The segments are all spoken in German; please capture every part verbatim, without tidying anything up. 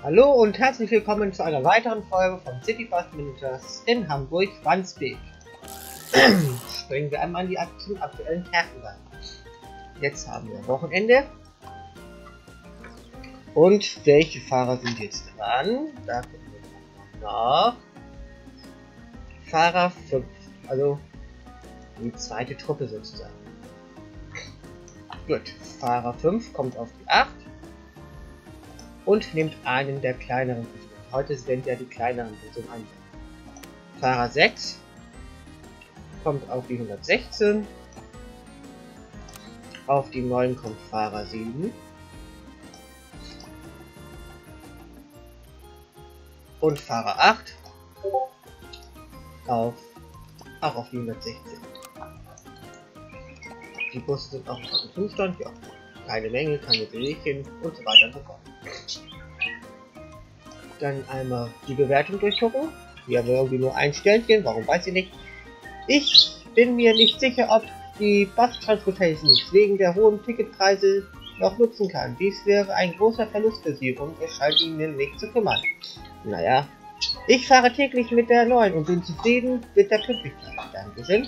Hallo und herzlich willkommen zu einer weiteren Folge von City Bus Managers in Hamburg-Wandsbek. Springen wir einmal in die zum aktuellen Tagenbahn. Jetzt haben wir Wochenende. Und welche Fahrer sind jetzt dran? Da gucken wir nach. Fahrer fünf, also die zweite Truppe sozusagen. Gut, Fahrer fünf kommt auf die acht. Und nimmt einen der kleineren Busse. Heute sind ja die kleineren Busse im Einsatz. Fahrer sechs kommt auf die hundertsechzehn. Auf die neun kommt Fahrer sieben. Und Fahrer acht auf, auch auf die hundertsechzehn. Die Busse sind auch noch im Zustand, ja. Keine Menge, keine Bewegchen und so weiter und so fort. Dann einmal die Bewertung durchgucken. Hier haben wir irgendwie nur ein Sternchen, warum weiß ich nicht. Ich bin mir nicht sicher, ob die Bus Transportations wegen der hohen Ticketpreise noch nutzen kann. Dies wäre ein großer Verlust für sie und es scheint ihnen nicht zu kümmern. Naja, ich fahre täglich mit der neuen und bin zufrieden mit der Pünktlichkeit. Dankeschön.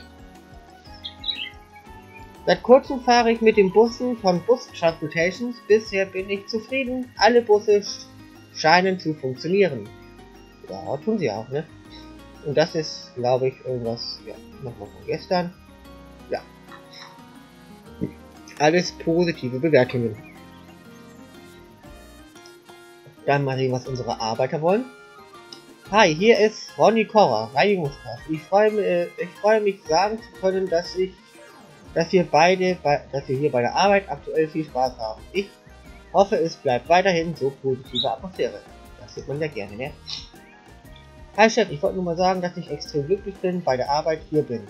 Seit kurzem fahre ich mit den Bussen von Bus Transportations. Bisher bin ich zufrieden. Alle Busse scheinen zu funktionieren. Ja, tun sie auch, ne? Und das ist, glaube ich, irgendwas, ja, nochmal von gestern. Ja. Alles positive Bewertungen. Dann mal sehen, was unsere Arbeiter wollen. Hi, hier ist Ronny Korrer, Reinigungskraft. Ich freue mich, ich freue mich sagen zu können, dass ich dass wir beide, bei, dass wir hier bei der Arbeit aktuell viel Spaß haben. Ich hoffe, es bleibt weiterhin so positive Atmosphäre. Das sieht man ja gerne, ne? Hi Chef, ich wollte nur mal sagen, dass ich extrem glücklich bin, bei der Arbeit hier bin.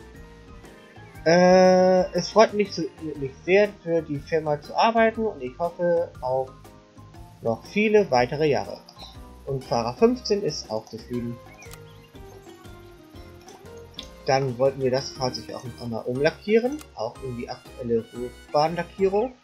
Äh, es freut mich, zu, mich sehr, für die Firma zu arbeiten und ich hoffe auf noch viele weitere Jahre. Und Fahrer fünfzehn ist auch zufrieden. Dann wollten wir das Fahrzeug auch noch einmal umlackieren, auch in die aktuelle Hochbahnlackierung.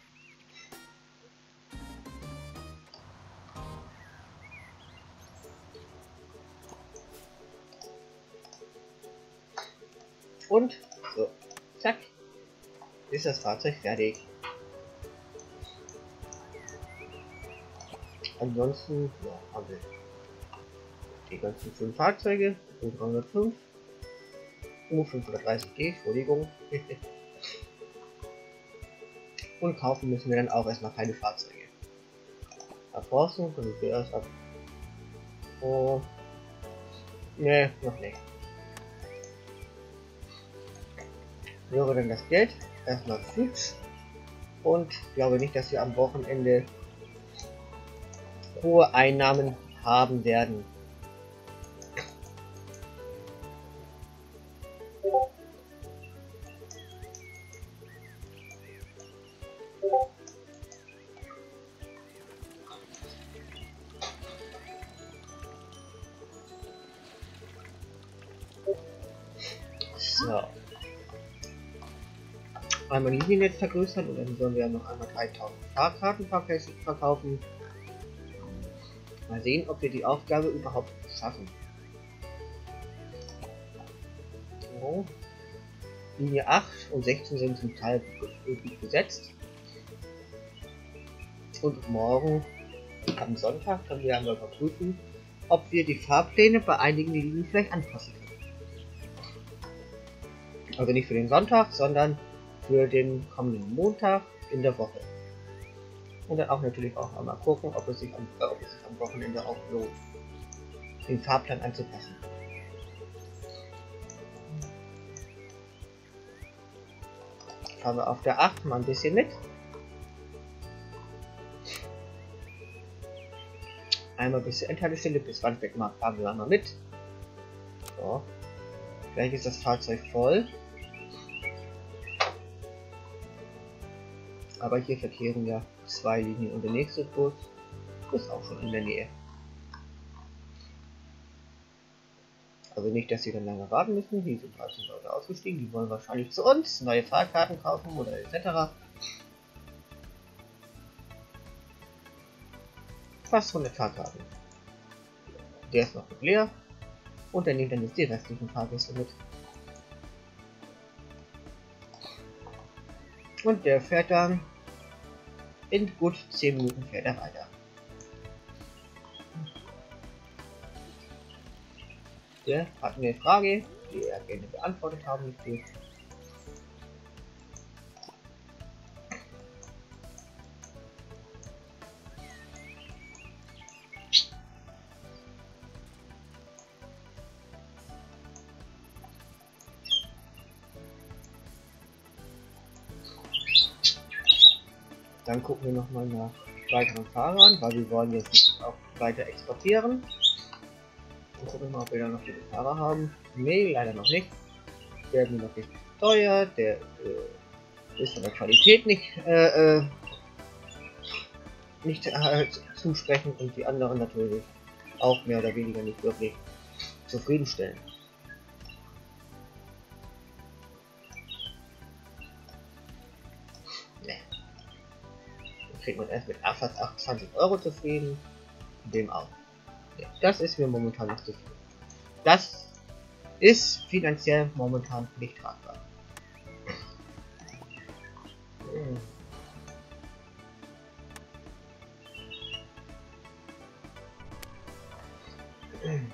Und so, zack, ist das Fahrzeug fertig. Ansonsten ja, haben wir die ganzen fünf Fahrzeuge, U dreihundertfünf. U fünfhundertdreißig G, Entschuldigung. Und kaufen müssen wir dann auch erstmal keine Fahrzeuge. Abforsten können wir erst ab. Oh. Ne, noch nicht. Wäre dann das Geld erstmal fix. Und glaube nicht, dass wir am Wochenende hohe Einnahmen haben werden. So. Einmal die Liniennetz vergrößern und dann sollen wir noch einmal dreitausend Fahrkarten verkaufen. Mal sehen, ob wir die Aufgabe überhaupt schaffen. So. Linie acht und sechzehn sind zum Teil gut besetzt. Und morgen, am Sonntag, können wir einmal überprüfen, ob wir die Fahrpläne bei einigen Linien vielleicht anpassen können. Also nicht für den Sonntag, sondern für den kommenden Montag in der Woche. Und dann auch natürlich auch einmal gucken, ob es sich am, äh, ob es sich am Wochenende auch lohnt, den Fahrplan anzupassen. Fahren wir auf der acht mal ein bisschen mit. Einmal bis zur Endhaltestelle, bis Wandsbek mal fahren wir mal mit. So. Gleich ist das Fahrzeug voll. Aber hier verkehren ja zwei Linien und der nächste Bus ist auch schon in der Nähe. Also nicht, dass sie dann lange warten müssen. Hier sind dreißig Leute ausgestiegen, die wollen wahrscheinlich zu uns neue Fahrkarten kaufen oder et cetera. Fast hundert Fahrkarten. Der ist noch leer. Und er nimmt dann jetzt die restlichen Fahrgäste mit. Und der fährt dann in gut zehn Minuten fährt er weiter. Der hat eine Frage, die er gerne beantwortet haben möchte. Dann gucken wir nochmal nach weiteren Fahrern, weil wir wollen jetzt auch weiter exportieren. Und gucken mal, ob wir da noch viele Fahrer haben. Nee, leider noch nicht. Der ist mir noch nicht teuer, der äh, ist von der Qualität nicht, äh, äh, nicht äh, zusprechend und die anderen natürlich auch mehr oder weniger nicht wirklich zufriedenstellen. Nee. Dann kriegt man erst mit fast achtundzwanzig Euro zufrieden, dem auch. Ja, das ist mir momentan nicht zu viel. Das ist finanziell momentan nicht tragbar. Hm. Hm.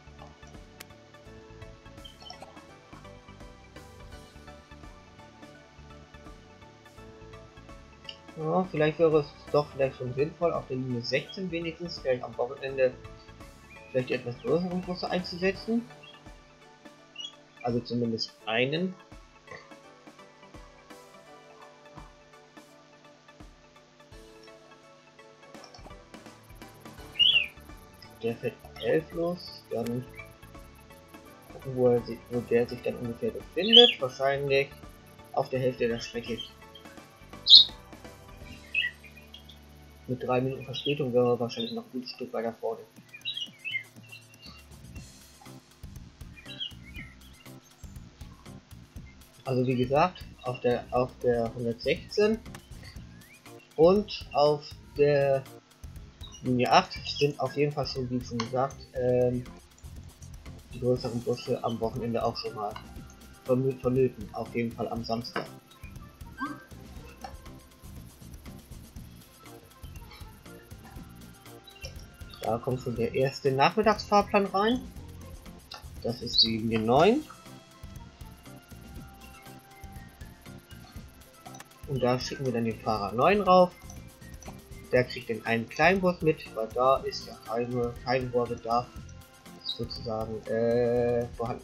Ja, vielleicht wäre es doch vielleicht schon sinnvoll, auf der Linie sechzehn wenigstens, vielleicht am Wochenende vielleicht die etwas größeren Busse einzusetzen. Also zumindest einen. Der fährt elf los, dann gucken, wo, er sich, wo der sich dann ungefähr befindet. Wahrscheinlich auf der Hälfte der Strecke. Mit drei Minuten Verspätung wäre er wahrscheinlich noch ein gutes Stück weiter vorne. Also wie gesagt, auf der auf der hundertsechzehn und auf der Linie acht sind auf jeden Fall schon, wie schon gesagt, ähm, die größeren Busse am Wochenende auch schon mal vonnöten. Auf jeden Fall am Samstag. Da kommt schon der erste Nachmittagsfahrplan rein. Das ist die Linie neun. Und da schicken wir dann den Fahrer neun rauf. Der kriegt dann einen Kleinbus mit, weil da ist ja keine, kein Rohrbedarf sozusagen äh, vorhanden.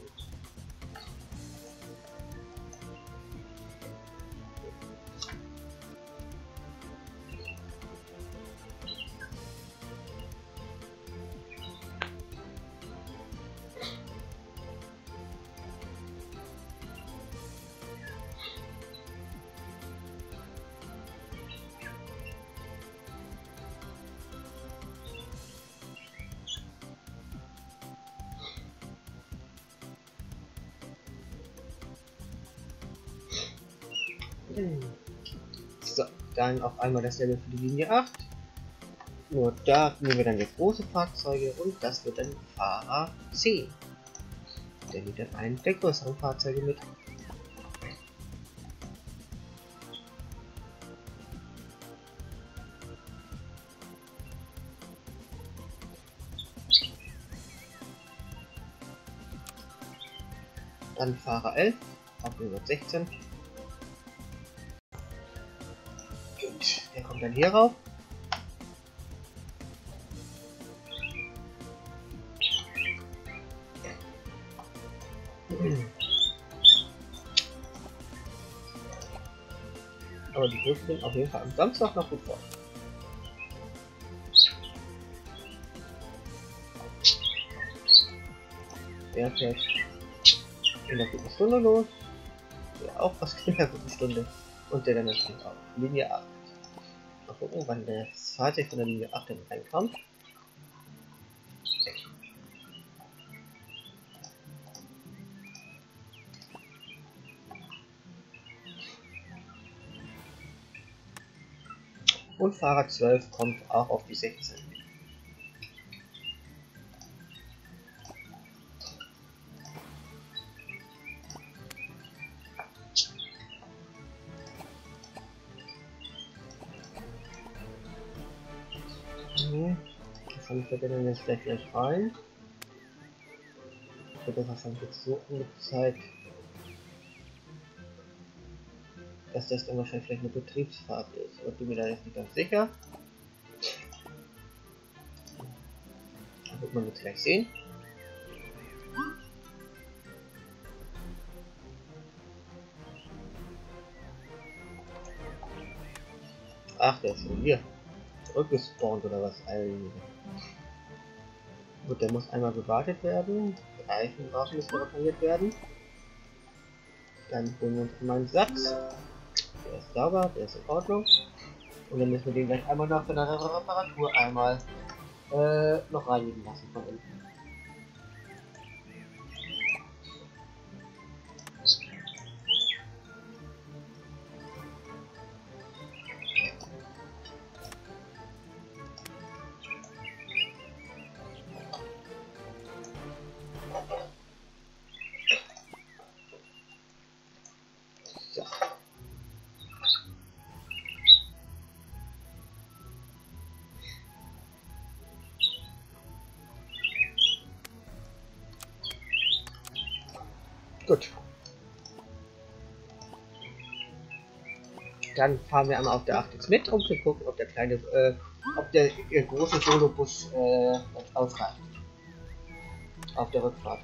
So, dann auf einmal dasselbe für die Linie acht. Nur da nehmen wir dann jetzt große Fahrzeuge und das wird dann Fahrer zehn. Der nimmt dann einen der größeren Fahrzeuge mit. Dann Fahrer elf auf hundertsechzehn. Gut, der kommt dann hier rauf. Aber die Busse sind auf jeden Fall am Samstag noch gut vor. Der fährt in der guten Stunde los. Der auch was in der guten Stunde. Und der dann natürlich auch Linie acht. Mal gucken, wann das Fahrzeug von der Linie acht dann reinkommt. Und Fahrer zwölf kommt auch auf die sechzehn. Mhm. Wahrscheinlich verbinden wir jetzt gleich, gleich rein. Wird das wahrscheinlich jetzt so angezeigt, dass das dann wahrscheinlich vielleicht eine Betriebsfahrt ist. Aber ich bin mir da jetzt nicht ganz sicher. Das wird man jetzt gleich sehen. Ach, der ist hier zurückgespawnt oder was? Alter. Gut, der muss einmal gewartet werden. Der Reifenraum müssen repariert werden. Dann holen wir uns mal einen Satz. Der ist sauber, der ist in Ordnung. Und dann müssen wir den gleich einmal nach der Reparatur einmal äh, noch reinigen lassen von innen. So. Gut. Dann fahren wir einmal auf der acht jetzt mit, um zu gucken, ob der kleine, äh, ob der äh, große Solobus äh, ausreicht. Auf der Rückfahrt.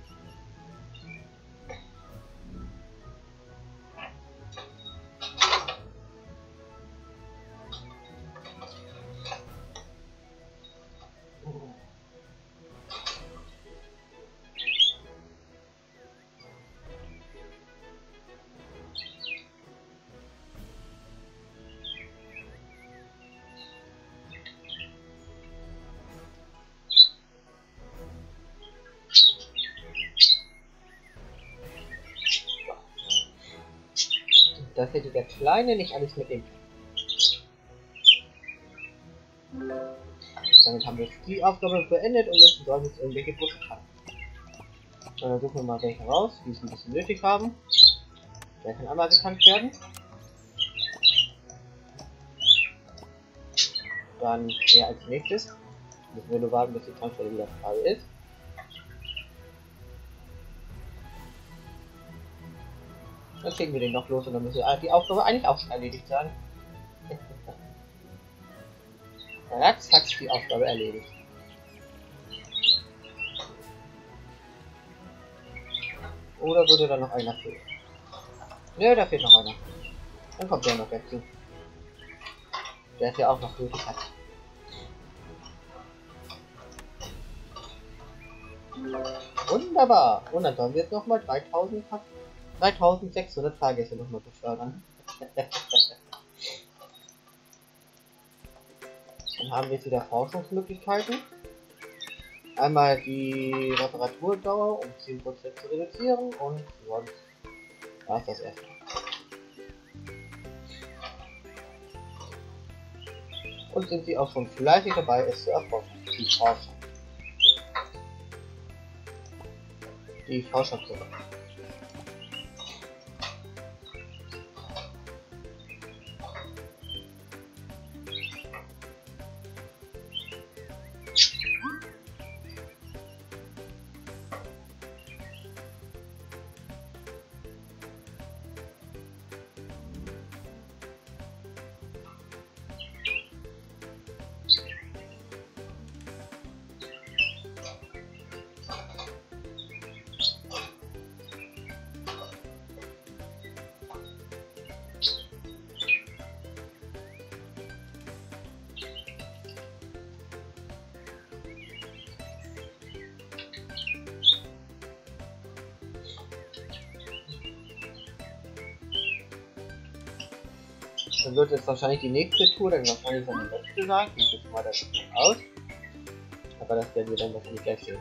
Das hätte der Kleine nicht alles mitnehmen können. Damit haben wir jetzt die Aufgabe beendet und jetzt sollen jetzt irgendwelche Busse fahren. Dann suchen wir mal welche raus, die es ein bisschen nötig haben. Der kann einmal getankt werden. Dann der als nächstes. Müssen wir nur warten, bis die Tankstelle wieder frei ist. Dann schicken wir den noch los und dann müsste die Aufgabe eigentlich auch schon erledigt sein. Ratz hat die Aufgabe erledigt. Oder würde da noch einer fehlen? Nö, da fehlt noch einer. Dann kommt der noch dazu. Der es ja auch noch nötig hat. Wunderbar. Und dann sollen wir jetzt nochmal dreitausendsechshundert Fahrgäste nochmal befördern. Dann haben wir jetzt wieder Forschungsmöglichkeiten. Einmal die Reparaturdauer um zehn Prozent zu reduzieren und sonst war es das erstmal. Und sind sie auch schon fleißig dabei, es zu erforschen. Die Forschung. Die Forscher zurück. Dann wird jetzt wahrscheinlich die nächste Tour dann wahrscheinlich seine letzte sein. Ich jetzt mal das aus. Aber das werden wir dann wahrscheinlich gleich sehen.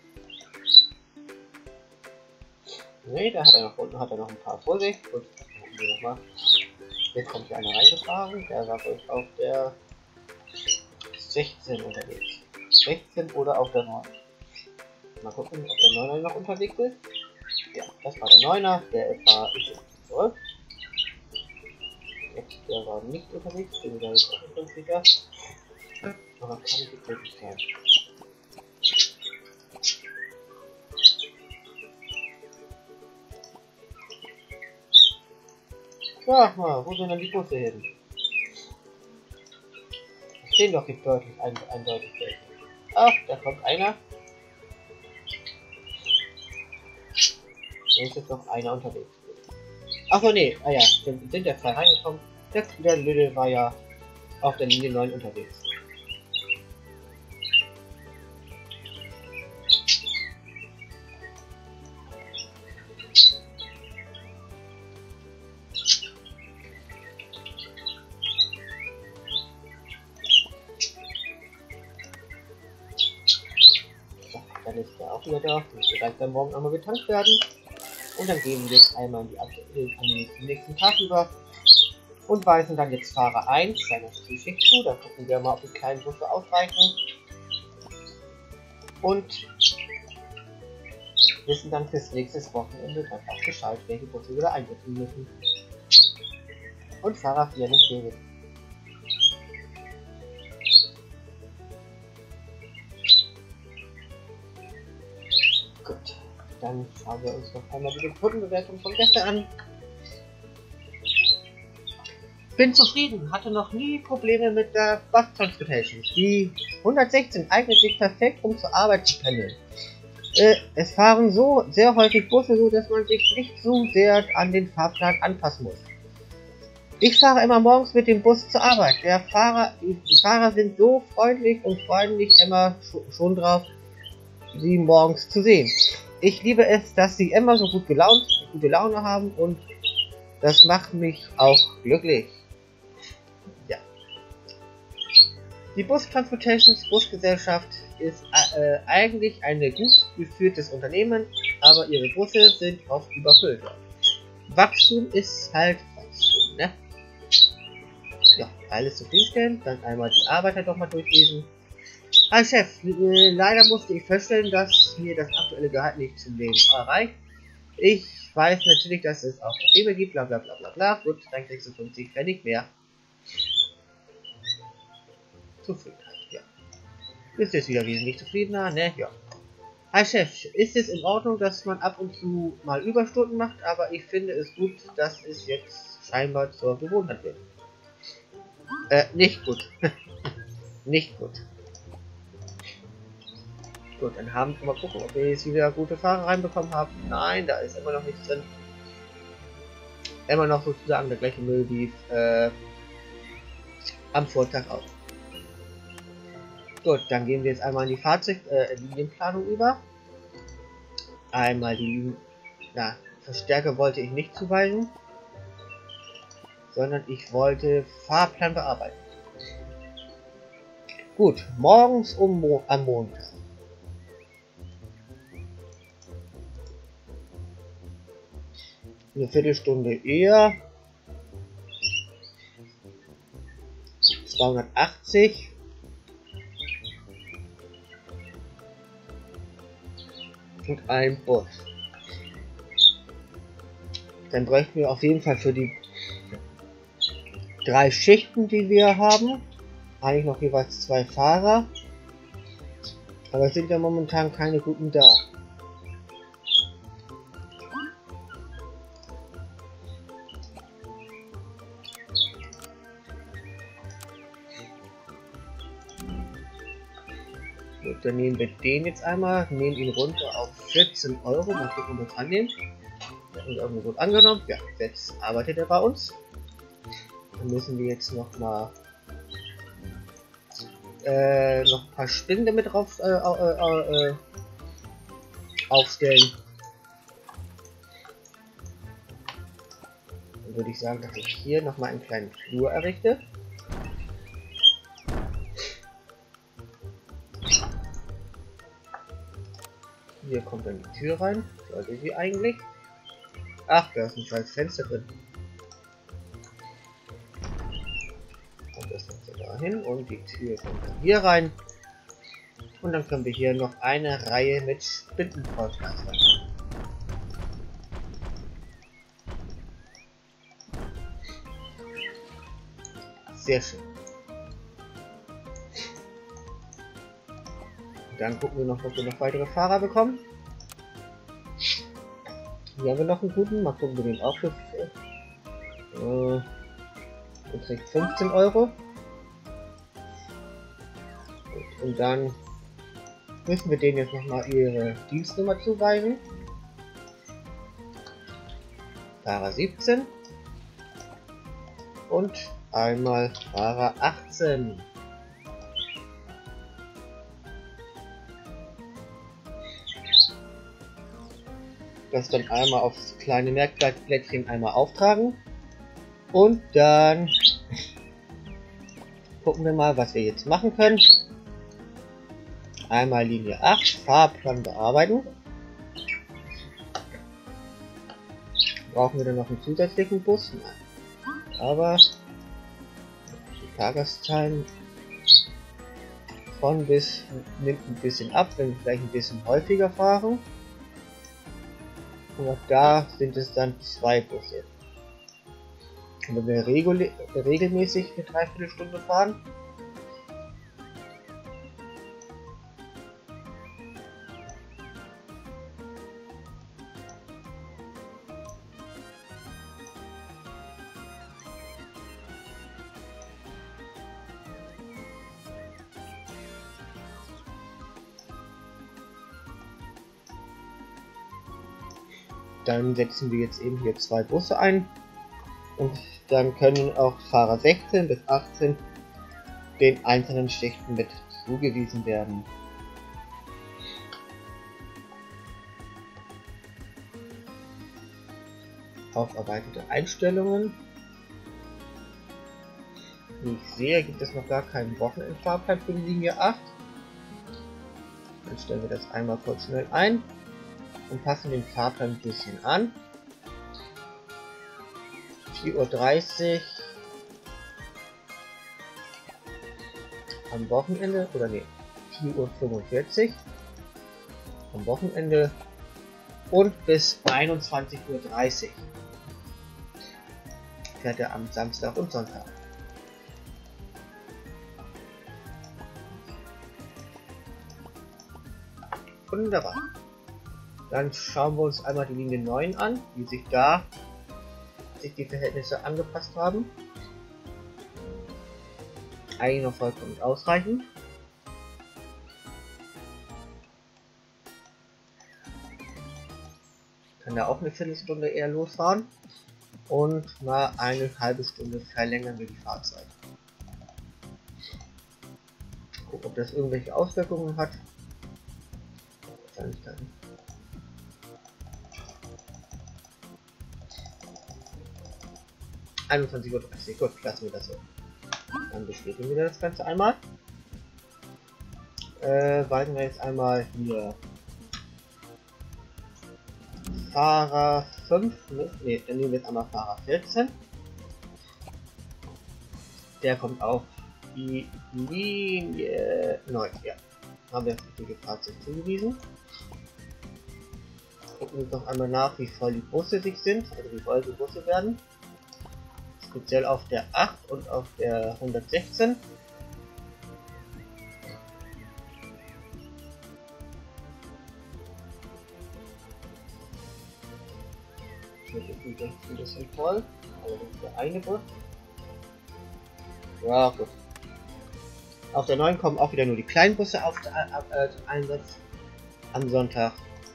Ne, da hat er noch unten hat er noch ein paar vor sich. Gut, hier nochmal. Jetzt kommt hier einer reingefahren, der war euch auf der sechzehn unterwegs. sechzehn oder auf der neun. Mal gucken, ob der neuner noch unterwegs ist. Ja, das war der neuner, der war ist jetzt zurück. Jetzt, der war nicht unterwegs, bin da jetzt auch nicht ganz sicher. Aber kann ich jetzt wirklich sein. Sag mal, wo sind denn die Busse hin? Es stehen doch jetzt deutlich, ein, eindeutig welche. Ach, da kommt einer. Da ist jetzt noch einer unterwegs. Achso, nee, ah ja, sind, sind ja zwei reingekommen. Der, der Lüde war ja auf der Linie neun unterwegs. Dann ist der auch wieder da. Muss direkt dann morgen einmal getankt werden. Und dann gehen wir jetzt einmal in die Ab an den nächsten Tag über. Und weisen dann jetzt Fahrer eins seiner Schicht zu. Da gucken wir mal, ob die kleinen Busse ausreichen. Und wissen dann fürs nächste Wochenende dann auch Bescheid, welche Busse wieder einsetzen müssen. Und Fahrer vier nicht fehlen. Gut, dann schauen wir uns noch einmal die Kundenbewertung von gestern an. Bin zufrieden, hatte noch nie Probleme mit der Bus Transportation. Die hundertsechzehn eignet sich perfekt, um zur Arbeit zu pendeln. Äh, es fahren so sehr häufig Busse, so dass man sich nicht so sehr an den Fahrplan anpassen muss. Ich fahre immer morgens mit dem Bus zur Arbeit. Der Fahrer, die Fahrer sind so freundlich und freuen mich immer schon drauf, sie morgens zu sehen. Ich liebe es, dass sie immer so gut gelaunt, gute Laune haben und das macht mich auch glücklich. Ja. Die Bus Transportations Busgesellschaft ist äh, eigentlich ein gut geführtes Unternehmen, aber ihre Busse sind oft überfüllt. Wachstum ist halt Wachstum, ne? Ja, alles zufriedenstellend, dann einmal die Arbeiter doch mal durchlesen. Hi Chef, äh, leider musste ich feststellen, dass mir das aktuelle Gehalt nicht zum Leben erreicht. Ich weiß natürlich, dass es auch Probleme gibt, bla bla bla bla bla. Gut, dann kriegst du fünfzig Pfennig mehr. Zufriedenheit, ja. Bist jetzt wieder wesentlich zufriedener, ne? Ja. Hi Chef, ist es in Ordnung, dass man ab und zu mal Überstunden macht, aber ich finde es gut, dass es jetzt scheinbar zur Gewohnheit wird. Äh, nicht gut. Nicht gut. Gut, dann haben wir mal gucken, ob wir jetzt wieder gute Fahrer reinbekommen haben. Nein, da ist immer noch nichts drin. Immer noch sozusagen der gleiche Müll wie äh, am Vortag auch. Gut, dann gehen wir jetzt einmal in die Fahrzeug-Linienplanung äh, über. Einmal die na, Verstärker wollte ich nicht zuweisen, sondern ich wollte Fahrplan bearbeiten. Gut, morgens um Mo am Montag. Eine Viertelstunde eher. zweihundertachtzig. Und ein Bus. Dann bräuchten wir auf jeden Fall für die drei Schichten, die wir haben, eigentlich noch jeweils zwei Fahrer. Aber es sind ja momentan keine guten da. Gut, dann nehmen wir den jetzt einmal, nehmen ihn runter auf vierzehn Euro. Mal gucken, ob wir es annehmen. Der ist irgendwie gut angenommen. Ja, jetzt arbeitet er bei uns. Dann müssen wir jetzt noch mal äh, noch ein paar Spinnen damit drauf äh, äh, äh, aufstellen. Dann würde ich sagen, dass ich hier noch mal einen kleinen Flur errichte. Hier kommt dann die Tür rein. Sollte sie eigentlich. Ach, da ist ein scheiß Fenster drin. Das kommt sogar hin und die Tür kommt dann hier rein. Und dann können wir hier noch eine Reihe mit Spitzenpodcasts rein. Sehr schön. Dann gucken wir noch, ob wir noch weitere Fahrer bekommen. Hier haben wir noch einen guten. Mal gucken, wir den auch für. Äh, der kriegt fünfzehn Euro. Und, und dann müssen wir denen jetzt nochmal ihre Dienstnummer zuweisen. Fahrer siebzehn. Und einmal Fahrer achtzehn. Das dann einmal aufs kleine Merkblättchen einmal auftragen. Und dann gucken wir mal, was wir jetzt machen können. Einmal Linie acht, Fahrplan bearbeiten. Brauchen wir dann noch einen zusätzlichen Bus? Nein. Aber die Tageszahlen von bis nimmt ein bisschen ab, wenn wir vielleicht ein bisschen häufiger fahren. Und auch da sind es dann zwei Busse. Und wenn wir regul regelmäßig eine Dreiviertelstunde fahren, dann setzen wir jetzt eben hier zwei Busse ein und dann können auch Fahrer sechzehn bis achtzehn den einzelnen Schichten mit zugewiesen werden. Aufarbeitete Einstellungen. Wie ich sehe, gibt es noch gar keinen Wochenendfahrplan für die Linie acht. Dann stellen wir das einmal kurz schnell ein und passen den Fahrplan ein bisschen an. vier Uhr dreißig am Wochenende, oder ne, vier Uhr fünfundvierzig am Wochenende und bis einundzwanzig Uhr dreißig fährt er am Samstag und Sonntag. Wunderbar. Dann schauen wir uns einmal die Linie neun an, wie sich da sich die Verhältnisse angepasst haben. Eigentlich noch vollkommen ausreichend. Kann da auch eine Viertelstunde eher losfahren und mal eine halbe Stunde verlängern wir die Fahrzeit. Gucken, ob das irgendwelche Auswirkungen hat. Wahrscheinlich nicht. einundzwanzig Uhr dreißig, gut, lassen wir das so. Dann bestätigen wir das Ganze einmal. Äh, weisen wir jetzt einmal hier Fahrer fünf, ne, dann nehmen wir jetzt einmal Fahrer vierzehn. Der kommt auf die Linie neun, ja. Haben wir das richtige Fahrzeug zugewiesen. Gucken wir uns noch einmal nach, wie voll die Busse sich sind, also wie voll die Busse werden. Speziell auf der acht und auf der hundertsechzehn. Hier ist die sechzehn ein bisschen voll, allerdings der eine Bus. Ja, gut. Auf der neun kommen auch wieder nur die kleinen Busse auf den äh, äh, Einsatz am Sonntag.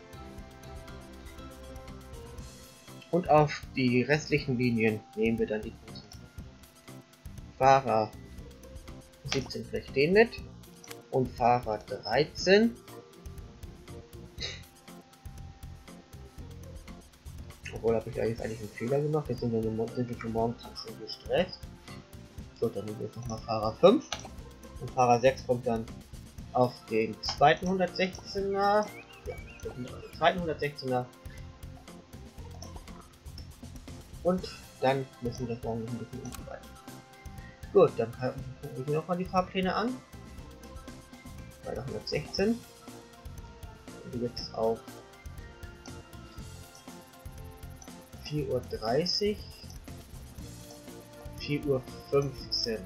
Und auf die restlichen Linien nehmen wir dann die Busse. Fahrer siebzehn vielleicht den mit und Fahrer dreizehn. Obwohl, habe ich eigentlich eigentlich einen Fehler gemacht. Jetzt sind wir, sind wir für morgen schon gestresst. So, dann nehmen wir jetzt nochmal Fahrer fünf. Und Fahrer sechs kommt dann auf den zweiten hundertsechzehner. Ja, den zweiten hundertsechzehner. Und dann müssen wir morgen noch ein bisschen umarbeiten. Gut, dann gucken wir noch mal die Fahrpläne an. Bei der hundertsechzehn. Und jetzt auf vier Uhr dreißig. vier Uhr fünfzehn.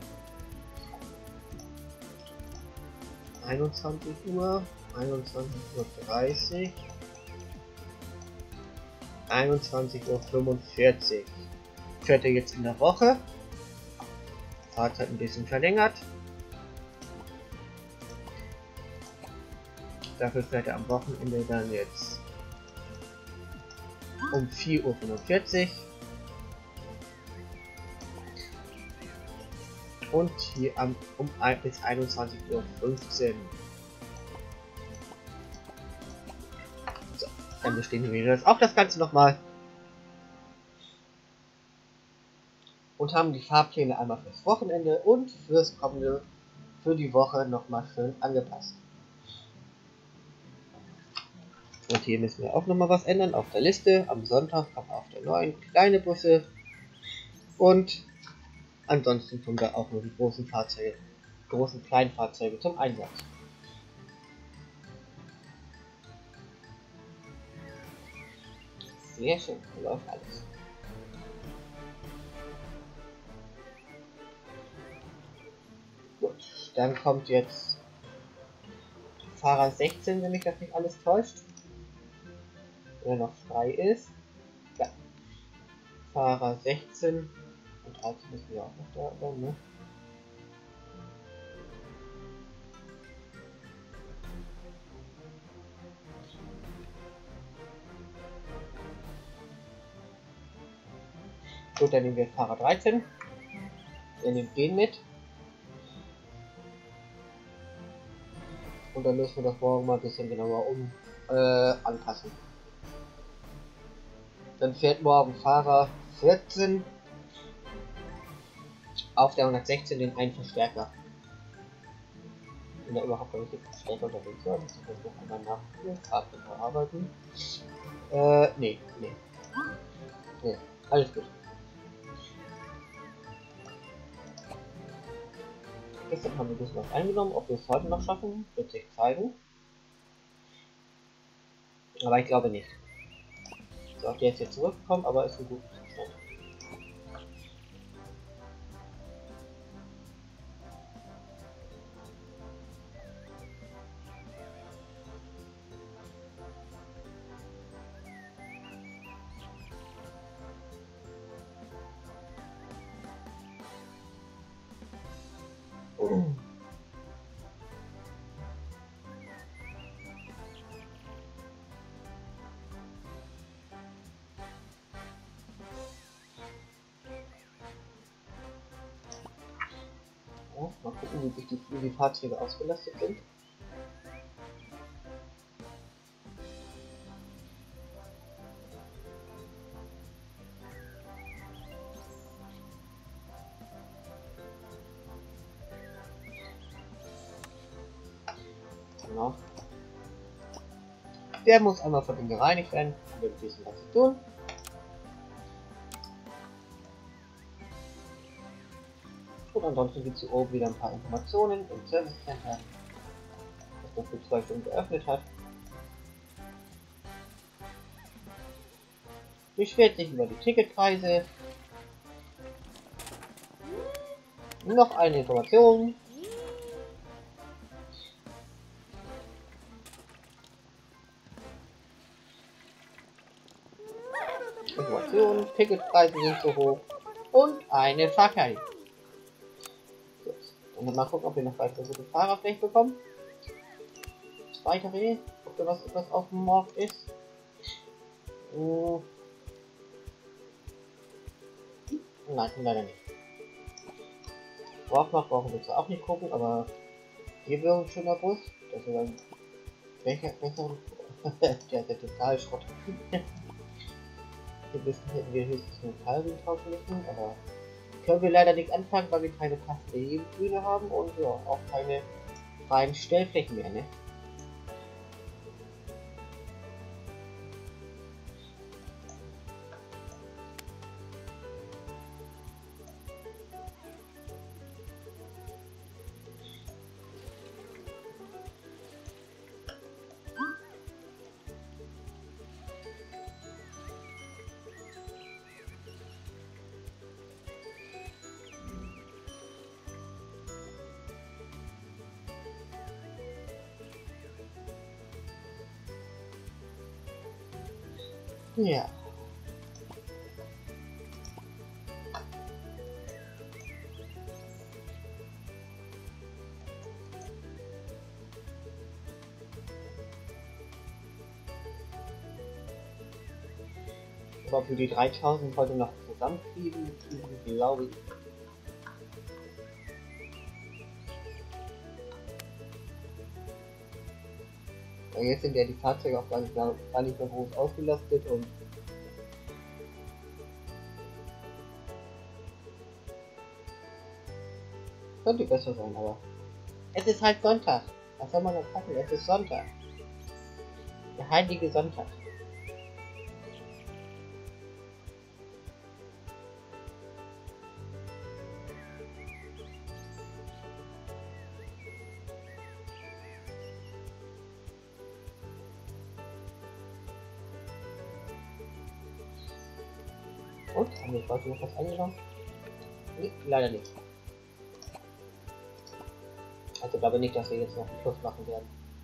einundzwanzig Uhr. einundzwanzig Uhr dreißig. einundzwanzig Uhr fünfundvierzig. Fährt er jetzt in der Woche. Fahrzeit ein bisschen verlängert. Dafür fährt er am Wochenende dann jetzt um vier Uhr fünfundvierzig. Und hier am, um bis einundzwanzig Uhr fünfzehn. So, dann bestehen wir das auch das Ganze nochmal. Und haben die Fahrpläne einmal fürs Wochenende und fürs kommende, für die Woche nochmal schön angepasst. Und hier müssen wir auch nochmal was ändern auf der Liste. Am Sonntag kommen auf der neuen kleine Busse. Und ansonsten kommen da auch nur die großen Fahrzeuge, großen Kleinfahrzeuge zum Einsatz. Sehr schön, läuft alles. Gut, dann kommt jetzt Fahrer sechzehn, wenn mich das nicht alles täuscht. Wenn er noch frei ist. Ja. Fahrer sechzehn und dreizehn müssen wir auch noch da sein, ne? Gut, dann nehmen wir Fahrer dreizehn. Wir nehmen den mit. Und dann müssen wir das morgen mal ein bisschen genauer um äh, anpassen. Dann fährt morgen Fahrer vierzehn auf der hundertsechzehn den einen Verstärker. Wenn er überhaupt noch nicht den Verstärker unterwegs war, muss ich das noch einmal nachgucken. Fahrplan verarbeiten. Äh, nee, nee. Nee, alles gut. Gestern haben wir ein bisschen was eingenommen, ob wir es heute noch schaffen, wird sich zeigen. Aber ich glaube nicht. So, auch der ist jetzt zurückgekommen, aber ist ein guter Zustand. Oh. Oh, mal gucken, wie sich die, wie die Fahrzeuge ausgelastet sind. Genau. Der muss einmal von ihm gereinigt werden. Da wird ein bisschen was zu tun. Und ansonsten gibt es hier oben wieder ein paar Informationen im Service Center, das noch für zwei Stunden geöffnet hat. Beschwert sich über die Ticketpreise. Noch eine Information. Information, Ticketpreise sind zu hoch und eine Fahrkarte. Und mal gucken, ob wir noch weitere gute Fahrer vielleicht bekommen. Weitere, ob da was etwas auf dem Markt ist. Hm. Nein, leider nicht. Braucht noch, brauchen wir zwar auch nicht gucken, aber hier wäre ein schöner Bus. Das ist dann welcher, welcher, der ist ja total Schrott. Hier hätten wir höchstens einen Kalben tauschen müssen, aber können wir leider nicht anfangen, weil wir keine passende Hebebühne haben und ja, auch keine freien Stellflächen mehr, ne? Ja. Aber für die dreitausend heute noch zusammenkriegen, glaube ich. Ja, jetzt sind ja die Fahrzeuge auch gar nicht, gar nicht mehr groß ausgelastet und könnte besser sein, aber es ist halt Sonntag. Was soll man noch packen? Es ist Sonntag. Der heilige Sonntag. Und? Haben wir heute noch was eingenommen? Nee, leider nicht. Also glaube nicht, dass wir jetzt noch einen Plus machen werden.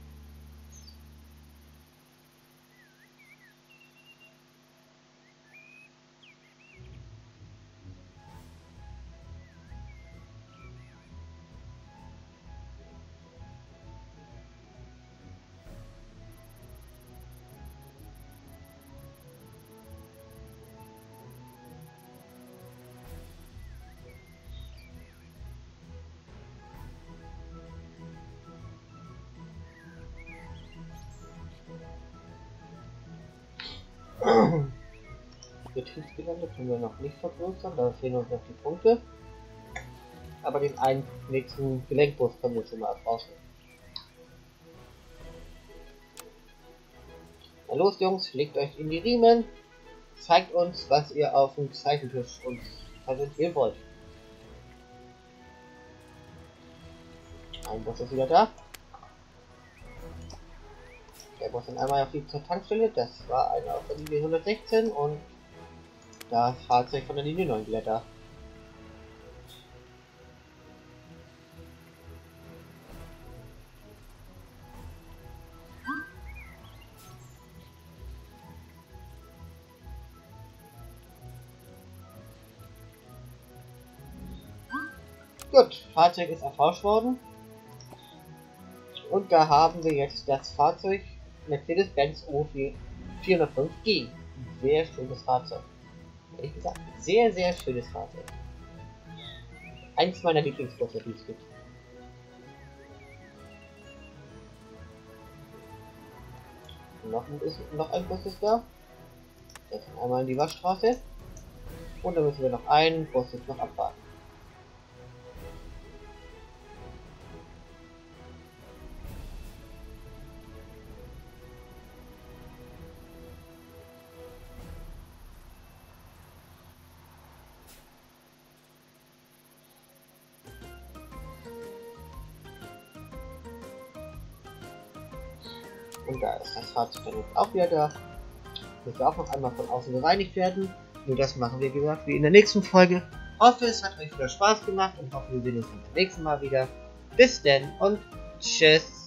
Betriebsgelände können wir noch nicht vergrößern, da fehlen uns noch die Punkte. Aber den einen nächsten Gelenkbus können wir schon mal erforschen. Na los Jungs, legt euch in die Riemen, zeigt uns, was ihr auf dem Zeichentisch uns präsentieren wollt. Ein Bus ist wieder da. Der Bus dann einmal auf die zur Tankstelle, das war einer auf der Linie hundertsechzehn und das Fahrzeug von der Linie neun wieder da. Gut, Fahrzeug ist erforscht worden. Und da haben wir jetzt das Fahrzeug Mercedes-Benz O vierhundertfünf G. Sehr schönes Fahrzeug. Ehrlich gesagt, sehr, sehr schönes Fahrzeug. Eins meiner Lieblingsbusse, die es gibt. Noch ein, ist, noch ein Bus ist da. Jetzt einmal in die Waschstraße. Und dann müssen wir noch einen Bus jetzt noch abwarten. Und da ist das Fahrzeug dann jetzt auch wieder da. Muss auch noch einmal von außen gereinigt werden. Nur das machen wir, wie gesagt, wie in der nächsten Folge. Ich hoffe, es hat euch wieder Spaß gemacht und hoffe, wir sehen uns beim nächsten Mal wieder. Bis denn und tschüss.